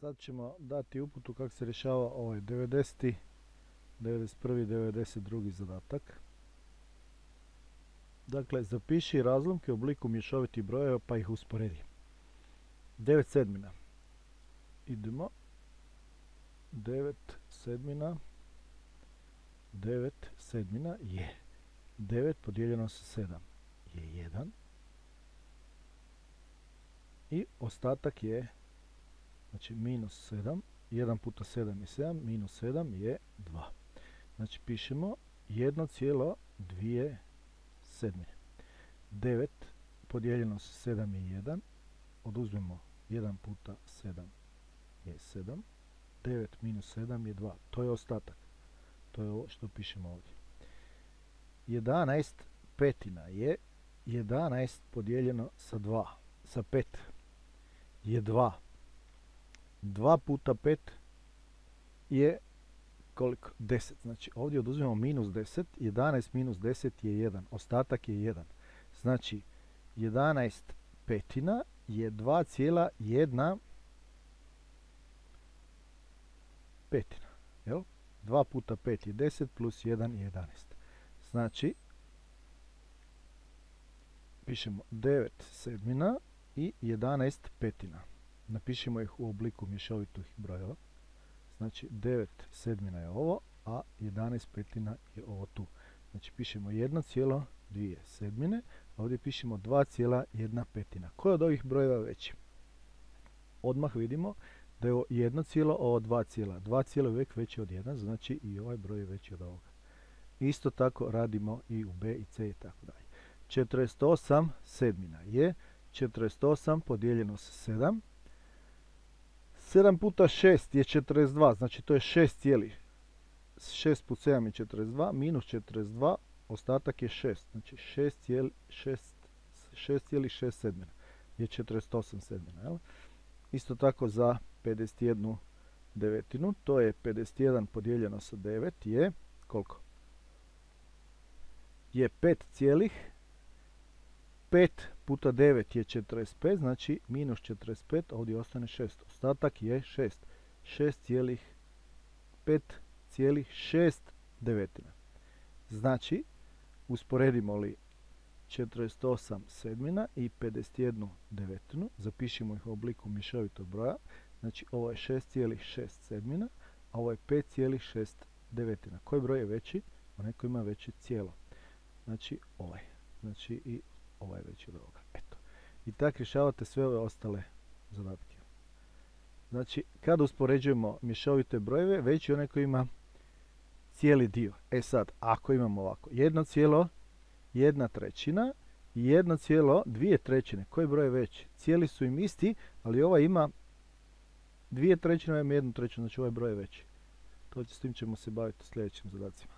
Sad ćemo dati uputu kako se rješava ovaj 90., 91., 92. zadatak. Dakle, zapiši razlomke u obliku mješovitih brojeva pa ih usporedi. 9 sedmina. Idemo. 9 sedmina. 9 sedmina je 9 podijeljeno sa 7 je 1. I ostatak je, znači minus 7. 1 puta 7 je 7, minus 7 je 2. Znači pišemo 1,2 sedmine. 9 podijeljeno sa 7 je 1. Oduzmemo 1 puta 7 je 7. 9 minus 7 je 2. To je ostatak. To je ovo što pišemo ovdje. 11 petina je 11 podijeljeno sa 2. Sa 5 je 2. 2 puta 5 je koliko? 10. Znači ovdje oduzmemo minus 10. 11 minus 10 je 1. Ostatak je 1. Znači 11 petina je 2,1 petina. Jel? 2 puta 5 je 10 plus 1 je 11. Znači pišemo 9 sedmina i 11 petina. Napišemo ih u obliku mješovitih brojeva. Znači 9 sedmina je ovo, a 11 petina je ovo tu. Znači pišemo 1,2 sedmine, a ovdje pišemo 2,1 petina. Koji od ovih brojeva veći? Odmah vidimo da je ovo 1, ovo 2, 2 je uvijek veći od 1, znači i ovaj broj je veći od ovoga. Isto tako radimo i u B i C i tako dalje. 48 sedmina je 48 podijeljeno sa 7. 7 puta 6 je 42, znači to je 6 cijeli. 6 put 7 je 42, minus 42, ostatak je 6. Znači 6,6 sedmina je 48 sedmina. Jel? Isto tako za 51 devetinu, to je 51 podijeljeno sa 9 je koliko? Je 5 cijelih. 5 puta 9 je 45, znači minus 45, ovdje ostane 6. Ostatak je 6. 5,6 devetina. Znači, usporedimo li 48 sedmina i 51 devetinu, zapišimo ih u obliku mješovitog broja, znači ovo je 6,6 sedmina, a ovo je 5,6 devetina. Koji broj je veći? Onaj koji ima veće cijelo. Znači ovaj. Znači i ovaj je veći od ovoga. Eto. I tako rješavate sve ove ostale zadatke. Znači, kada uspoređujemo mješovite brojeve, veći onaj koji ima cijeli dio. E sad, ako imamo ovako 1,1 trećina i 1,2 trećine, koji broj je veći? Cijeli su im isti, ali ovaj ima 2 trećine, ovaj ima 1 trećinu, znači ovaj broj je veći. S tim ćemo se baviti u sljedećim zadacima.